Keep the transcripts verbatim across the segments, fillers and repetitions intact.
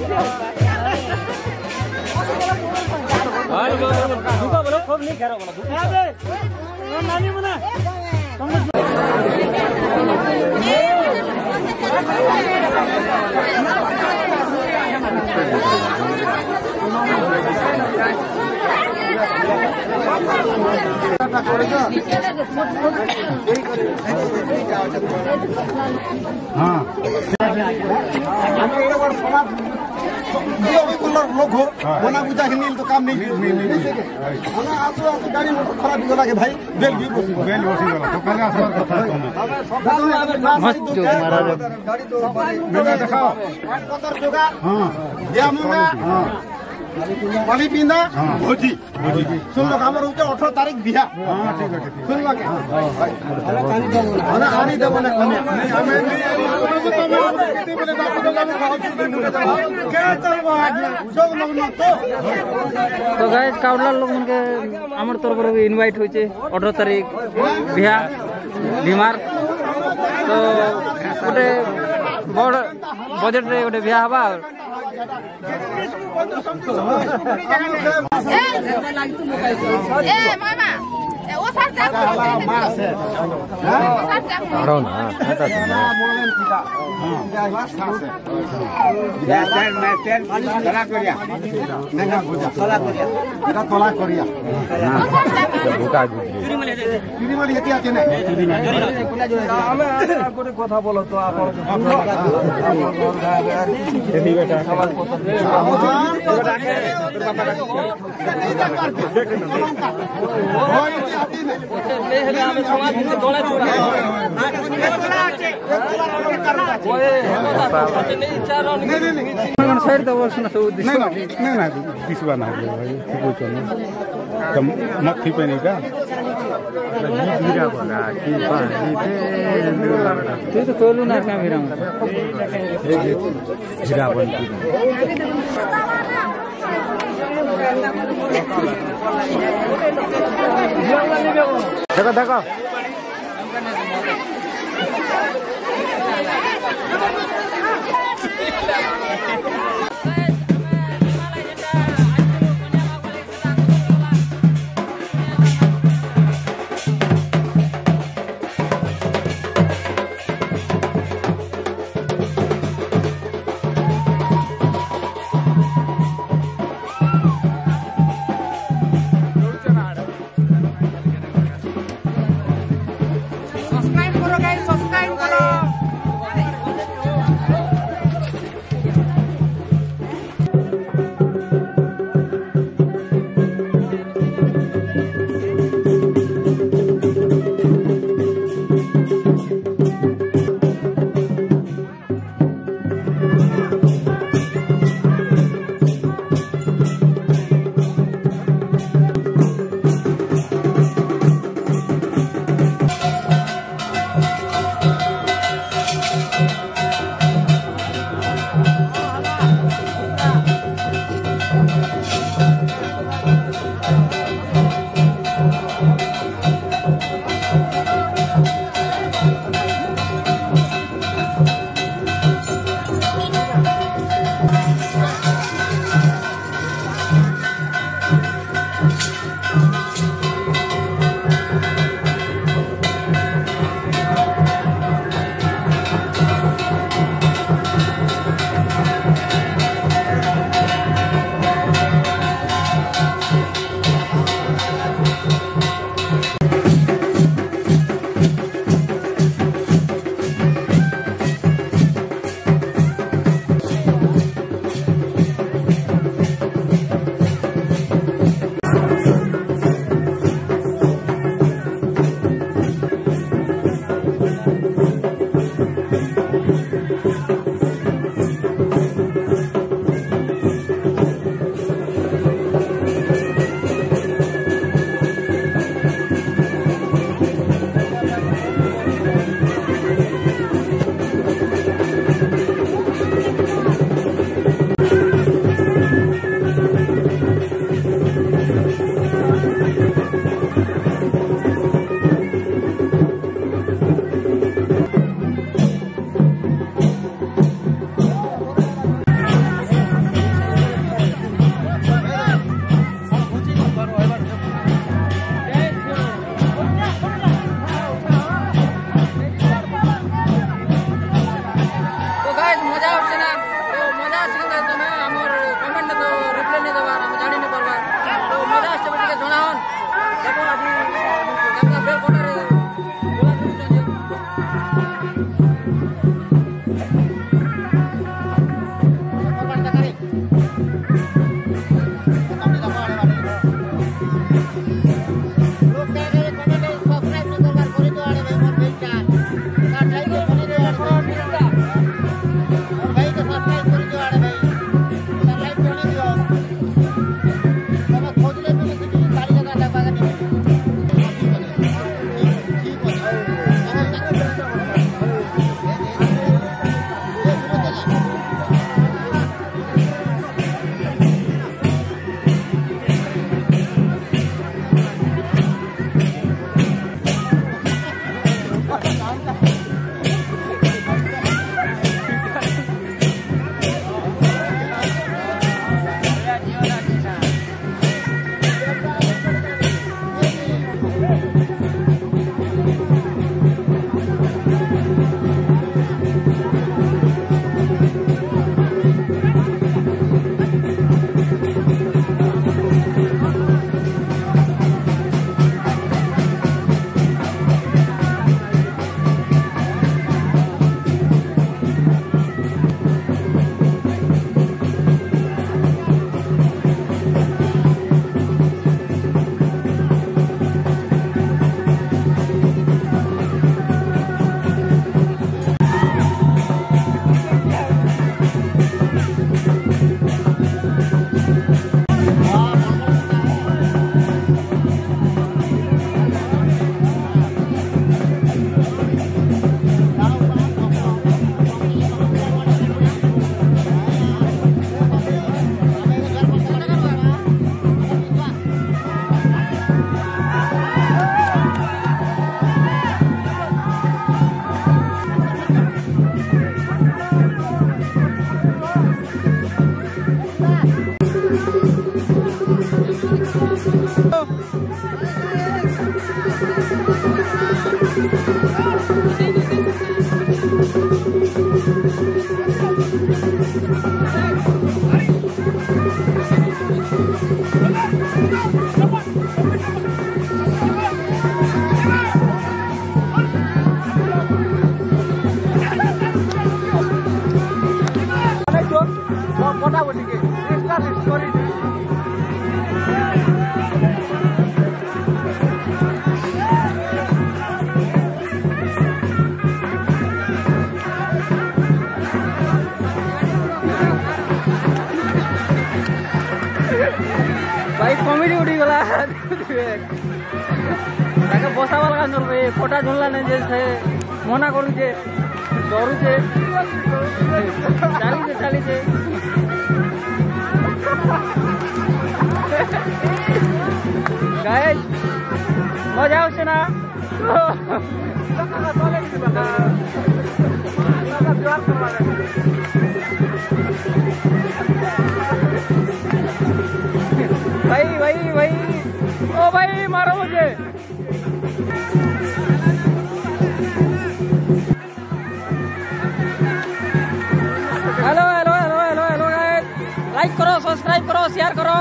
दुका बोलो खूब नहीं करो बोलो नानी मना हाँ लोग हो बना बुझा के नील तो काम नहीं नहीं नहीं आज तो गाड़ी खराब हो लगे भाई बेल भी बेल वसी वाला तो पहले आसमान का था मस्त जो हमारा गाड़ी तो मेरा दिखाओ पत्थर जोगा हां या मुंगा हां बाली पिंदा भोजी भोजी सुन लो हमर उते अठारह तारीख बिहा हां ठीक है सुन लो के अरे आनी देबो ना कने नहीं हमें नहीं कितने बोले बापू तो हम भोजी के चलबो आज जोग लोग न तो तो गाइस काउडला लोग के हमर तरफ रे इनवाइट होचे अठारह तारीख बिहा बीमार तो गोटे बड़ बजट रे गोटे बिहा हवा ए मामा ए ओ सर जा मास है आरो ना खाता ना मोलन थिका हां ग्लास खास है या तेल मैं तेल तला करिया नेगा बुझा तला करिया एटा तला करिया बुका चुरी माली चुरी माली हेती आते ने चुरी माली हमें गोटे কথা বলো তো আপন এনি বেটা সবাই কথা বেটা কে তোর বাবা ডাকে ওই আতি ने ले हेले हम समाज में दोला चुरा तला আছে ओए नहीं चार नहीं नहीं साइड दो वर्ष ना तो नहीं ना नहीं ना दिसवा ना भाई को चलना कम मत थी पे नहीं का गिरा बोला कि पानी तू तो कोलू ना का मेरा गिरा बोल देखो देखो देखो आज बेल कोटारे भाई कॉमेडी उड़ी गला ताके बसा वाला नर भाई फोटा झुलला नहीं जैसे मना करू जे डरू जे चाली जे चाली जे गाइस मजा आउछ ना भाई भाई भाई ओ भाई मारो मुझे hello hello hello hello hello guys like करो सब्सक्राइब करो शेयर करो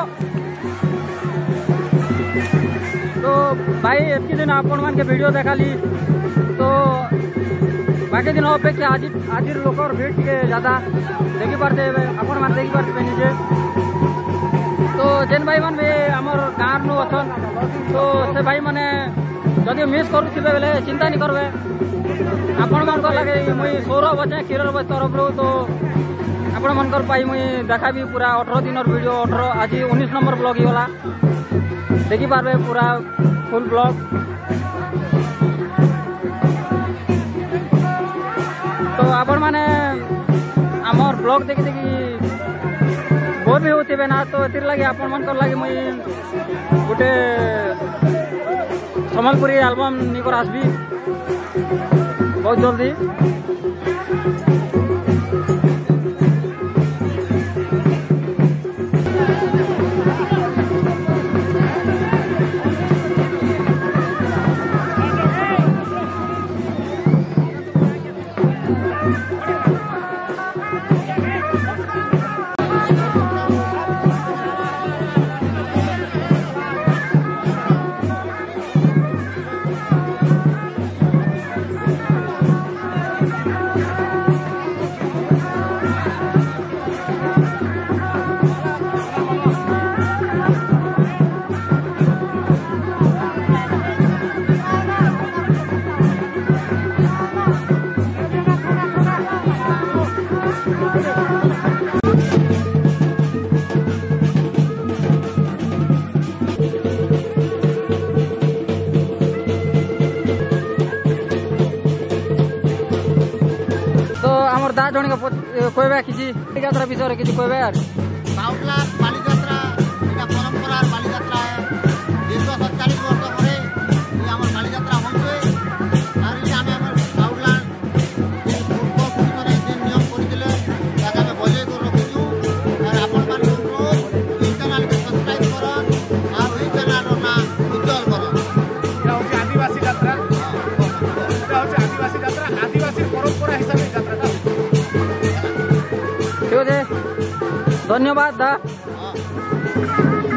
तो भाई एतकी दिन आपण मान के वीडियो देखा ली तो बाकी दिन अपेक्षा आज आज लोक भीड़ टे ज्यादा देखी पारते आपण मान देखी पारते निजे तो जेन भाई मन भी आमर गाँव नु अछन तो से भाई माने जदि मिस करुथिबे बेले चिंता नहीं करबे आपण मन को लगे मुई सौरभ अच्छे किलरबॉयज तरफ रो तो आपण मन कर पाई मुई देखाबी पूरा अठारह दिन वीडियो अठारह आज उन्नीस नंबर ब्लॉग ही वाला देखी पारबे पूरा फुल ब्लॉग तो आपण माने आमर ब्लॉग देखी देखी बोर भी होते ना तो एतिर लगे आपण मन कर लगे मुई गोटे सम्बलपुरी एल्बम निकर आसबी बहुत जल्दी जन के कहबे किसी यात्रा विषय किसी कहबे यार काउडला बाली यात्रा এটা পরম্পরার বালি যাত্রা দীর্ঘ সত্তর বছর ধরে এই আমার বালি যাত্রা হচ্ছে আর এই আমি আমার কাউডলা পূর্ব পুরুষরা যে নিয়ম করেছিল তাকে আমি বজায় করে রাখিছু আর আপন মানুষ এই চ্যানেলকে সাবস্ক্রাইব করুন আর এই চ্যানেলর নাম উজ্জ্বল করুন এটা হচ্ছে আদিবাসী যাত্রা এটা হচ্ছে আদিবাসী যাত্রা আদিবাসীর পরম্পরা হিসাবে যাত্রাটা ঠিক আছে ধন্যবাদ দা